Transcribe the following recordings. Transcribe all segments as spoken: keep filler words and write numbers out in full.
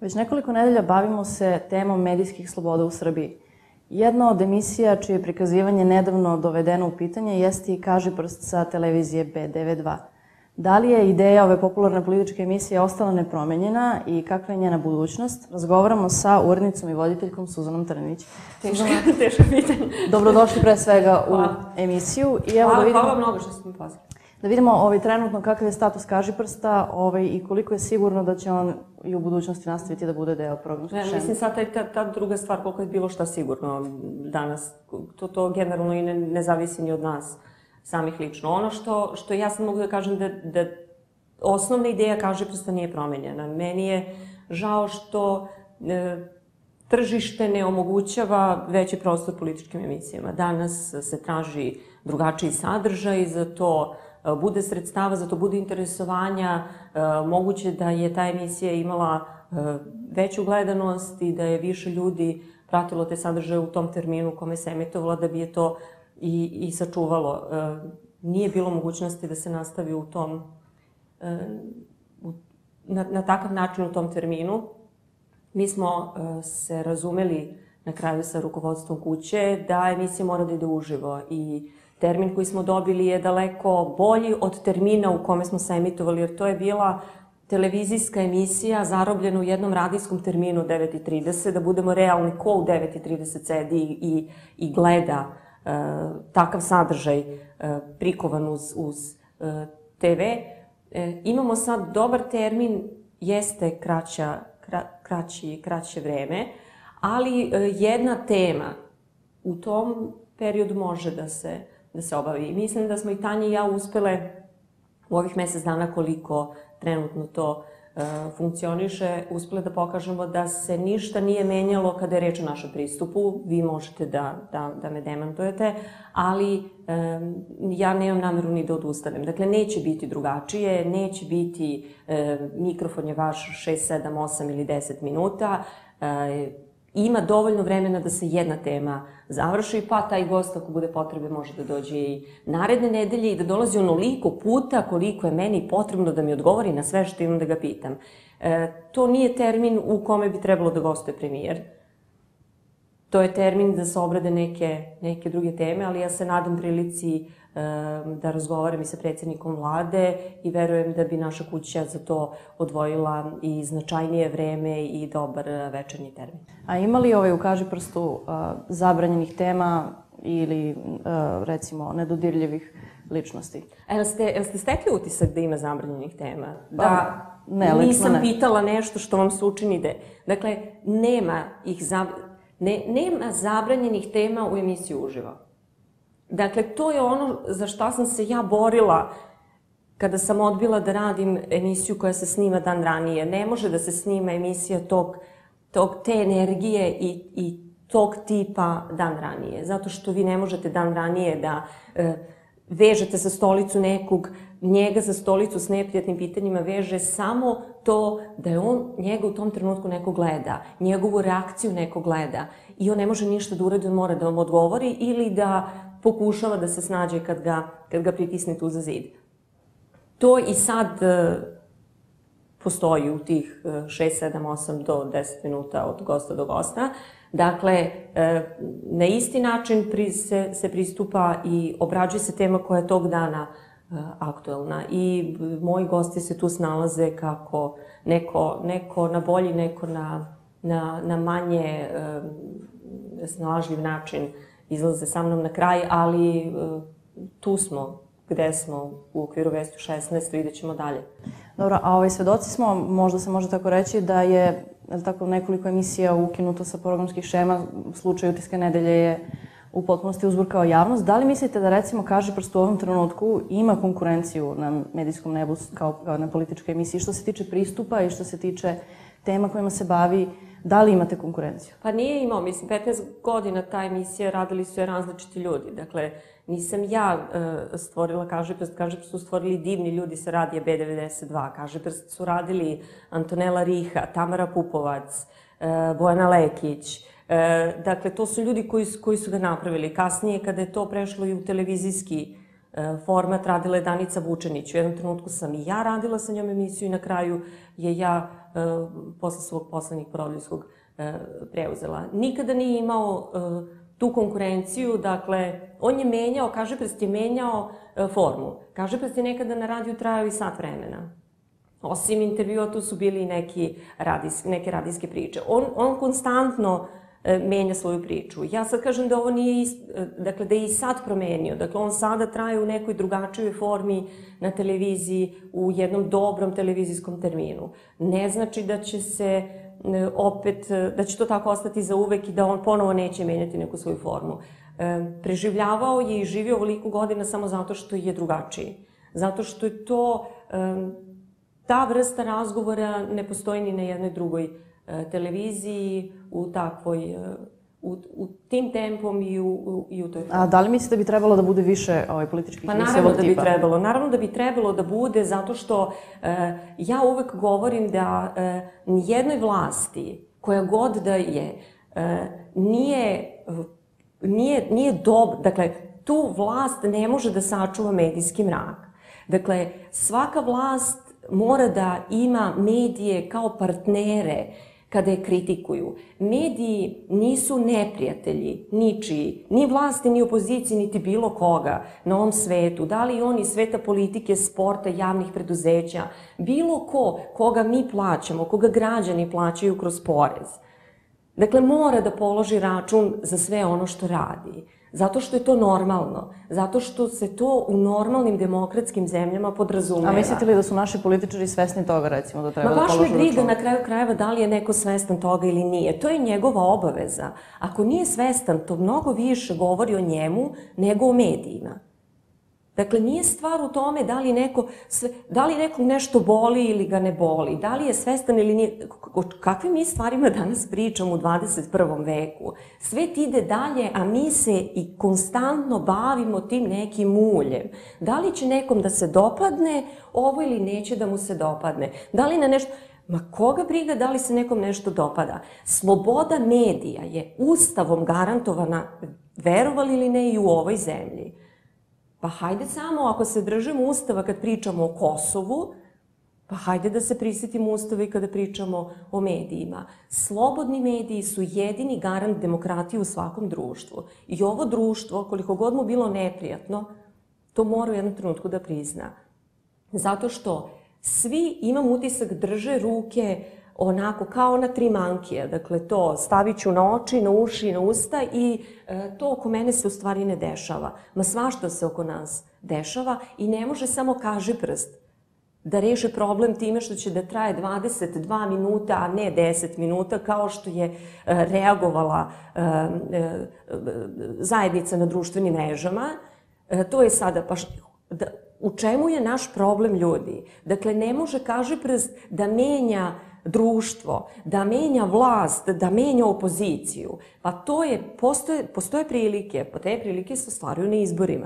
Već nekoliko nedelja bavimo se temom medijskih sloboda u Srbiji. Jedna od emisija čije prikazivanje nedavno dovedeno u pitanje jeste i Kažiprst sa televizije B devedeset dva. Da li je ideja ove popularne političke emisije ostala nepromenjena i kakva je njena budućnost? Razgovaramo sa urednicom i voditeljkom Suzanom Trninić. Teško pitanje. Dobrodošli pre svega u emisiju. Hvala, hvala mnogo što ste mi pozvali. Da vidimo ovaj, trenutno kakav je status Kažiprsta ovaj, i koliko je sigurno da će on i u budućnosti nastaviti da bude deo programskog šema. Mislim, sad ta, ta druga stvar, koliko je bilo šta sigurno danas, to, to generalno i ne, ne zavisi ni od nas samih lično. Ono što, što ja sad mogu da kažem da, da osnovna ideja Kažiprsta nije promenjena. Meni je žao što e, tržište ne omogućava veći prostor političkim emisijama. Danas se traži drugačiji sadržaj, za to bude sredstava, za to bude interesovanja, moguće da je ta emisija imala veću gledanost i da je više ljudi pratilo te sadržaje u tom terminu u kome se emitovala, da bi je to i, i sačuvalo. Nije bilo mogućnosti da se nastavi u tom, na, na takav način u tom terminu. Mi smo se razumeli na kraju sa rukovodstvom kuće da emisija mora da ide uživo i termin koji smo dobili je daleko bolji od termina u kome smo se emitovali, jer to je bila televizijska emisija zarobljena u jednom radijskom terminu u devet i trideset, da budemo realni, ko u devet i trideset sedi i, i gleda uh, takav sadržaj uh, prikovan uz, uz uh, te ve. Uh, imamo sad dobar termin, jeste kraća, kra, kraći, kraće vreme, ali uh, jedna tema u tom periodu može da se da se obavi. Mislim da smo i Tanja i ja uspele u ovih mesec dana koliko trenutno to e, funkcioniše, uspele da pokažemo da se ništa nije menjalo kada je reč o našem pristupu. Vi možete da, da, da me demantujete, ali e, ja nemam nameru ni da odustanem. Dakle, neće biti drugačije, neće biti e, mikrofon je vaš šest, sedam, osam ili deset minuta. E, Ima dovoljno vremena da se jedna tema završi, pa taj gost, ako bude potrebe, može da dođe i naredne nedelje i da dolazi onoliko puta koliko je meni potrebno da mi odgovori na sve što imam da ga pitam. E, to nije termin u kome bi trebalo da gostuje premijer. To je termin da se obrade neke, neke druge teme, ali ja se nadam prilici e, da razgovaram i sa predsjednikom vlade i verujem da bi naša kuća za to odvojila i značajnije vreme i dobar večernji termin. A ima li ovaj u Kažiprstu uh, zabranjenih tema ili uh, recimo nedodirljivih ličnosti? A jel ste, jel ste stekli utisak da ima zabranjenih tema? Da, da ne, nisam ne. pitala nešto što vam se učini da. Dakle, nema ih zabranjenih. Ne, nema zabranjenih tema u emisiji uživo. Dakle, to je ono za šta sam se ja borila kada sam odbila da radim emisiju koja se snima dan ranije. Ne može da se snima emisija tog, tog, te energije i, i tog tipa dan ranije. Zato što vi ne možete dan ranije da e, vežete za stolicu nekog, njega za stolicu s neprijatnim pitanjima veže samo to da je on njega u tom trenutku neko gleda, njegovu reakciju neko gleda i on ne može ništa da uradi, on mora da vam odgovori ili da pokušava da se snađe kad ga, kad ga pritisne tu za zid. To i sad e, postoji u tih šest, sedam, osam do deset minuta od gosta do gosta. Dakle, e, na isti način pri, se, se pristupa i obrađuje se tema koja je tog dana e, aktuelna. I moji gosti se tu snalaze kako neko, neko na bolji, neko na, na, na manje e, snalažljiv način izlaze sa mnom na kraj, ali e, tu smo gde smo u okviru Vesti šesnaest, vidjet ćemo dalje. Dobro, a ovaj svedoci smo, možda se može tako reći, da je tako, nekoliko emisija ukinuto sa programskih šema, slučaj Utiske nedelje je u potpunosti uzburkao javnost. Da li mislite da, recimo, Kažiprst u ovom trenutku ima konkurenciju na medijskom nebu kao, kao na političkoj emisiji, što se tiče pristupa i što se tiče tema kojima se bavi? Da li imate konkurenciju? Pa nije imao, mislim, petnaest godina ta emisija radili su je različiti ljudi. Dakle, nisam ja uh, stvorila Kažiprst, Kažiprst su stvorili divni ljudi sa radija B devedeset dva, Kažiprst su radili Antonela Riha, Tamara Pupovac, uh, Bojana Lekić. Uh, dakle, to su ljudi koji, koji su ga napravili. Kasnije, kada je to prešlo i u televizijski format radila je Danica Vučenić. U jednom trenutku sam i ja radila sa njom emisiju i na kraju je ja posle svog poslednjeg porodiljskog preuzela. Nikada nije imao tu konkurenciju, dakle, on je menjao, Kažeprst je menjao formu. Kažeprst je nekada na radiju trajao i sat vremena. Osim intervjua, tu su bili i neki radijs, neke radijske priče. On, on konstantno e, menja svoju priču. Ja sad kažem da ovo nije, ist, dakle, da je i sad promenio. Dakle, on sada traje u nekoj drugačijoj formi na televiziji, u jednom dobrom televizijskom terminu. Ne znači da će se e, opet, da će to tako ostati za uvek i da on ponovo neće menjati neku svoju formu. E, preživljavao je i živio ovoliko godina samo zato što je drugačiji. Zato što je to... E, Ta vrsta razgovora ne postoji ni na jednoj drugoj e, televiziji u takvoj, e, u, u tim tempom i u, u, i u toj formi. A da li mislite da bi trebalo da bude više ovaj, političkih pa emisija ovog tipa? Pa naravno da bi trebalo. Naravno da bi trebalo da bude zato što e, ja uvek govorim da e, nijednoj vlasti, koja god da je, e, nije, nije, nije dobro, dakle, tu vlast ne može da sačuva medijski mrak. Dakle, svaka vlast mora da ima medije kao partnere kada je kritikuju. Mediji nisu neprijatelji, ničiji, ni vlasti, ni opoziciji, niti bilo koga na ovom svetu. Da li oni sveta politike, sporta, javnih preduzeća, bilo ko, koga mi plaćamo, koga građani plaćaju kroz porez. Dakle, mora da položi račun za sve ono što radi. Zato što je to normalno. Zato što se to u normalnim demokratskim zemljama podrazumeva. A mislite li da su naši političari svesni toga, recimo, da treba da položu račun? Ma baš me briga na kraju krajeva da li je neko svestan toga ili nije. To je njegova obaveza. Ako nije svestan, to mnogo više govori o njemu nego o medijima. Dakle, nije stvar u tome da li neko, da li nekog nešto boli ili ga ne boli, da li je svestan ili nije. O kakvim mi stvarima danas pričamo u dvadeset prvom veku? Svet ide dalje, a mi se i konstantno bavimo tim nekim muljem. Da li će nekom da se dopadne ovo ili neće da mu se dopadne? Da li na nešto... Ma koga briga da li se nekom nešto dopada? Sloboda medija je ustavom garantovana, verovali ili ne, i u ovoj zemlji. Pa hajde samo, ako se držimo Ustava kad pričamo o Kosovu, pa hajde da se prisjetimo Ustava i kada pričamo o medijima. Slobodni mediji su jedini garant demokratije u svakom društvu. I ovo društvo, koliko god mu bilo neprijatno, to mora u jednom trenutku da prizna. Zato što svi, imam utisak, drže ruke onako kao na tri mankije. Dakle, to stavit ću na oči, na uši, na usta i e, to oko mene se u stvari ne dešava. Ma svašta se oko nas dešava i ne može samo Kažeprst da reši problem time što će da traje dvadeset dva minuta, a ne deset minuta, kao što je e, reagovala e, e, zajednica na društvenim mrežama. E, to je sada pa š, da, u čemu je naš problem, ljudi? Dakle, ne može Kažeprst da menja društvo, da menja vlast, da menja opoziciju. Pa to je, postoje, postoje prilike, pa te prilike se ostvaruju na izborima.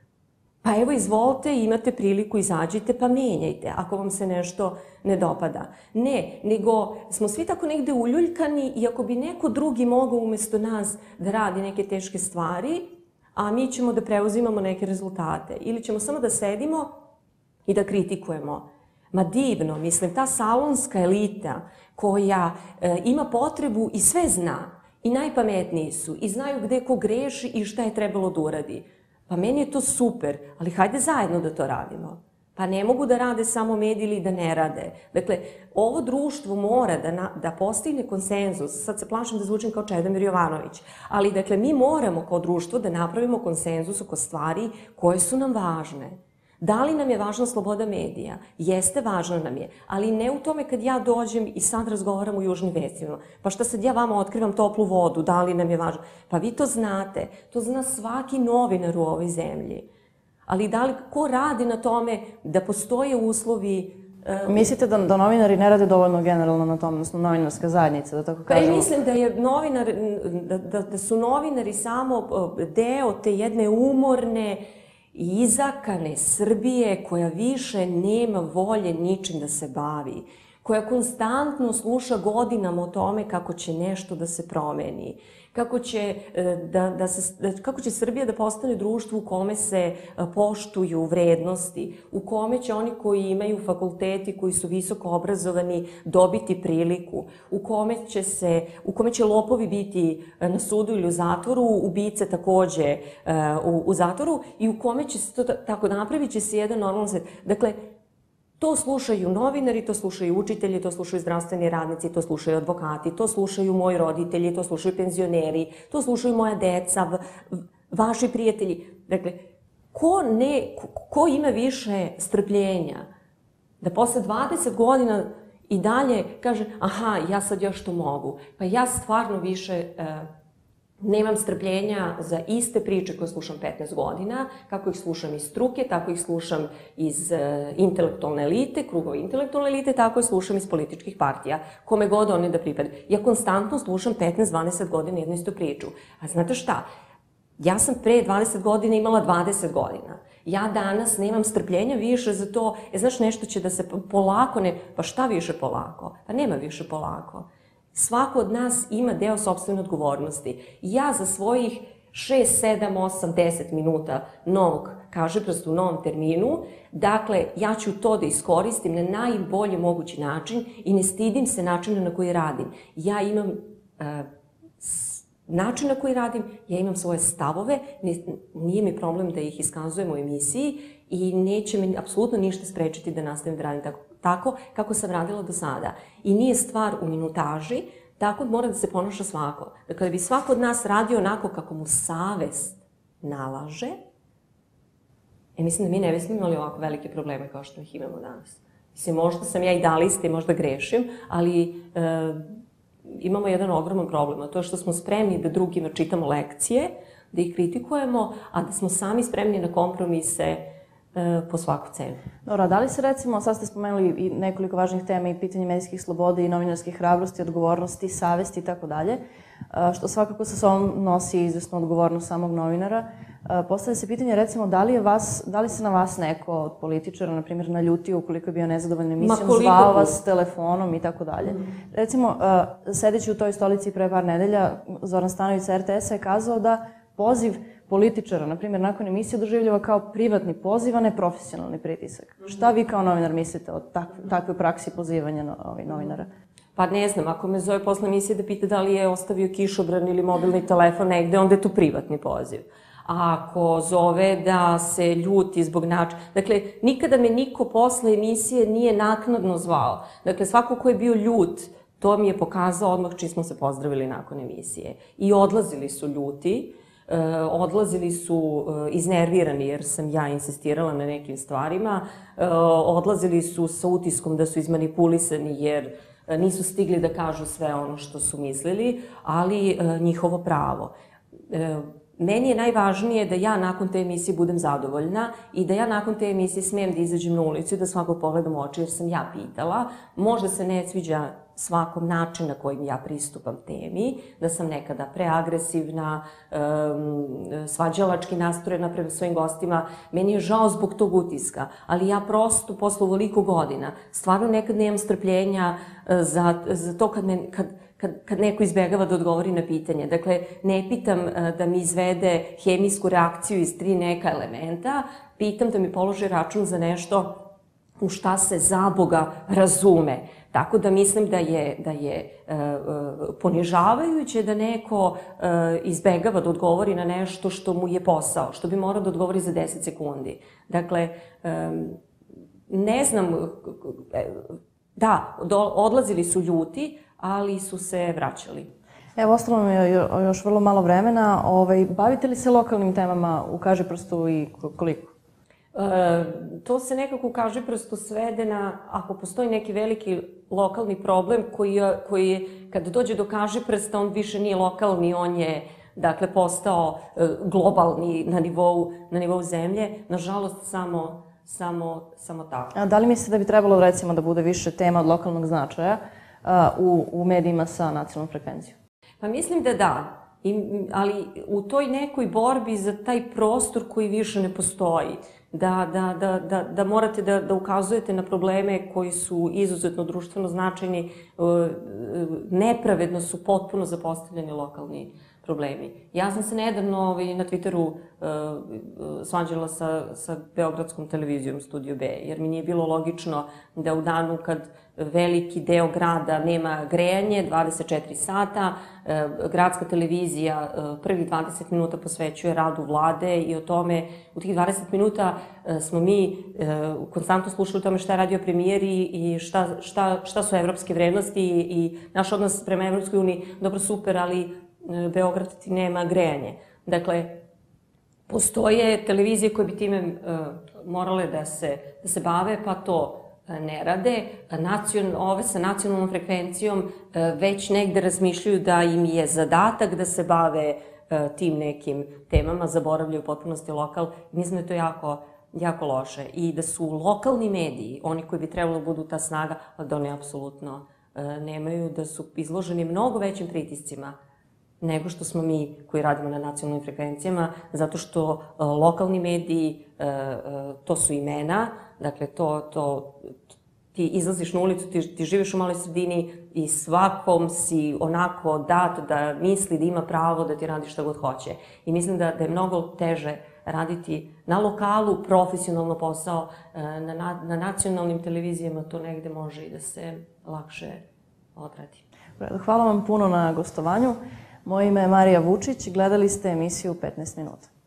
Pa evo, izvolite, imate priliku, izađite pa menjajte, ako vam se nešto ne dopada. Ne, nego smo svi tako negde uljuljkani i ako bi neko drugi mogao umesto nas da radi neke teške stvari, a mi ćemo da preuzimamo neke rezultate. Ili ćemo samo da sedimo i da kritikujemo. Ma divno, mislim, ta salonska elita koja e, ima potrebu i sve zna, i najpametniji su, i znaju gde ko greši i šta je trebalo da uradi. Pa meni je to super, ali hajde zajedno da to radimo. Pa ne mogu da rade samo mediji ili da ne rade. Dakle, ovo društvo mora da, na, da postigne konsenzus. Sad se plašim da zvučim kao Čedomir Jovanović. Ali, dakle, mi moramo kao društvo da napravimo konsenzus oko stvari koje su nam važne. Da li nam je važna sloboda medija? Jeste, važna nam je. Ali ne u tome kad ja dođem i sad razgovaram u Južnim vestima. Pa šta sad ja vama otkrivam toplu vodu? Da li nam je važno? Pa vi to znate. To zna svaki novinar u ovoj zemlji. Ali da li, ko radi na tome da postoje uslovi... Uh, Mislite da, da novinari ne rade dovoljno generalno na tome, odnosno novinarska zajednica, da tako kažemo? Pa mislim da, je novinar, da, da, da su novinari samo deo te jedne umorne i izakane Srbije koja više nema volje ničim da se bavi, koja konstantno sluša godinama o tome kako će nešto da se promeni, kako će, da, da se, da, kako će Srbija da postane društvo u kome se poštuju vrednosti, u kome će oni koji imaju fakulteti, koji su visoko obrazovani, dobiti priliku, u kome će, se, u kome će lopovi biti na sudu ili u zatvoru, ubice takođe u, u zatvoru i u kome će se to tako napraviti će se jedan normalan svet. Dakle, to slušaju novinari, to slušaju učitelji, to slušaju zdravstveni radnici, to slušaju advokati, to slušaju moji roditelji, to slušaju penzioneri, to slušaju moja deca, vaši prijatelji. Dakle, ko, ne, ko ima više strpljenja da posle dvadeset godina i dalje kaže aha, ja sad još to mogu. Pa ja stvarno više nemam strpljenja za iste priče koje slušam petnaest godina, kako ih slušam iz struke, tako ih slušam iz intelektualne elite, krugova intelektualne elite, tako ih slušam iz političkih partija, kome god one da pripade. Ja konstantno slušam petnaest dvadeset godina jednu istu priču. A znate šta? Ja sam pre dvadeset godina imala dvadeset godina. Ja danas nemam strpljenja više za to, e, znaš, nešto će da se polako ne... Pa šta više polako? Pa nema više polako. Svako od nas ima deo sopstvene odgovornosti. Ja za svojih šest, sedam, osam, deset minuta novog kažeprsta u novom terminu, dakle, ja ću to da iskoristim na najbolji mogući način i ne stidim se načina na koji radim. Ja imam uh, način na koji radim, ja imam svoje stavove, nije mi problem da ih iskazujem u emisiji i neće me apsolutno ništa sprečiti da nastavim da radim tako. Tako kako sam radila do sada. I nije stvar u minutaži, tako mora da se ponaša svako. Da kada bi svako od nas radio onako kako mu savest nalaže, e, mislim da mi ne bismo imali ovako velike probleme kao što ih imamo danas. Mislim, možda sam ja idealista i možda grešim, ali e, imamo jedan ogroman problem, a to je što smo spremni da drugima čitamo lekcije, da ih kritikujemo, a da smo sami spremni na kompromise po svaku cenu. Dobro, a da li se recimo, sad ste spomenuli i nekoliko važnih tema i pitanje medijskih sloboda i novinarskih hrabrosti, odgovornosti, savesti i tako dalje, što svakako sa sobom nosi izvesnu odgovornost samog novinara. Postavlja se pitanje recimo da li, je vas, da li se na vas neko od političara, na primjer, naljutio ukoliko je bio nezadovoljna emisijom, zvao vas telefonom i tako dalje. Recimo, sedeći u toj stolici pre par nedelja, Zoran Stanović sa er te esa je kazao da poziv političara, na primjer, nakon emisije doživljava kao privatni poziv, a ne profesionalni pritisak. Šta vi kao novinar mislite o takve, takve praksi pozivanja no, ovih novinara? Pa ne znam, ako me zove posle emisije da pita da li je ostavio kišobran ili mobilni telefon negde, onda je to privatni poziv. A ako zove da se ljuti zbog načina... Dakle, nikada me niko posle emisije nije naknadno zvao. Dakle, svako ko je bio ljut, to mi je pokazao odmah čim smo se pozdravili nakon emisije. I odlazili su ljuti, odlazili su iznervirani jer sam ja insistirala na nekim stvarima, odlazili su sa utiskom da su izmanipulisani jer nisu stigli da kažu sve ono što su mislili, ali njihovo pravo. Meni je najvažnije da ja nakon te emisije budem zadovoljna i da ja nakon te emisije smijem da izađem na ulicu i da svakog pogledam u oči jer sam ja pitala. Možda se ne sviđa svakom način na kojim ja pristupam temi, da sam nekada preagresivna, svađalački nastrojena prema svojim gostima. Meni je žao zbog tog utiska, ali ja prosto posle ovoliko godina stvarno nekad nemam strpljenja za, za to kad, me, kad, kad, kad neko izbegava da odgovori na pitanje. Dakle, ne pitam da mi izvede hemijsku reakciju iz tri neka elementa, pitam da mi položi račun za nešto u šta se za Boga razume. Tako da mislim da je, da je e, ponižavajuće da neko e, izbegava da odgovori na nešto što mu je posao, što bi morao da odgovori za deset sekundi. Dakle, e, ne znam, da, do, odlazili su ljuti, ali su se vraćali. Evo, ostalo nam je još vrlo malo vremena. Ovaj, bavite li se lokalnim temama u Kažeprstu i koliko? E, to se nekako u Kažeprstu svede na, ako postoji neki veliki lokalni problem koji, koji je, kad dođe do Kažeprsta, on više nije lokalni, on je, dakle, postao e, globalni na nivou, na nivou zemlje. Nažalost, samo, samo, samo tako. A da li mislite da bi trebalo, recimo, da bude više tema od lokalnog značaja a, u, u medijima sa nacionalnom frekvencijom? Pa mislim da da. I, ali u toj nekoj borbi za taj prostor koji više ne postoji. da, da, da, da, da morate da, da ukazujete na probleme koji su izuzetno društveno značajni, nepravedno su potpuno zapostavljeni lokalni problemi. Ja sam se nedavno na Twitteru svađala sa, sa Beogradskom televizijom Studio B, jer mi nije bilo logično da u danu kad veliki deo grada nema grejanje, dvadeset četiri sata, gradska televizija prvih dvadeset minuta posvećuje radu vlade i o tome, u tih dvadeset minuta smo mi konstantno slušali o tome šta je radio premijer i šta, šta, šta su evropske vrednosti i naš odnos prema Evropskoj uniji, dobro, super, ali Beograd ti nema grejanje. Dakle, postoje televizije koje bi time uh, morale da se, da se bave, pa to uh, ne rade. Nacion, ove sa nacionalnom frekvencijom uh, već negde razmišljaju da im je zadatak da se bave uh, tim nekim temama, zaboravljaju u potpunosti lokal. Mislim da je to jako, jako loše. I da su lokalni mediji, oni koji bi trebalo da budu ta snaga, ali da oni apsolutno uh, nemaju, da su izloženi mnogo većim pritiscima nego što smo mi koji radimo na nacionalnim frekvencijama, zato što uh, lokalni mediji, uh, uh, to su imena, dakle, to, to, ti izlaziš na ulicu, ti, ti živiš u maloj sredini i svakom si onako dat da misli da ima pravo da ti radi šta god hoće. I mislim da, da je mnogo teže raditi na lokalu profesionalno posao, uh, na, na, na nacionalnim televizijama to negde može i da se lakše odradi. Hvala vam puno na gostovanju. Moje ime je Marija Vučić, gledali ste emisiju petnaest minuta.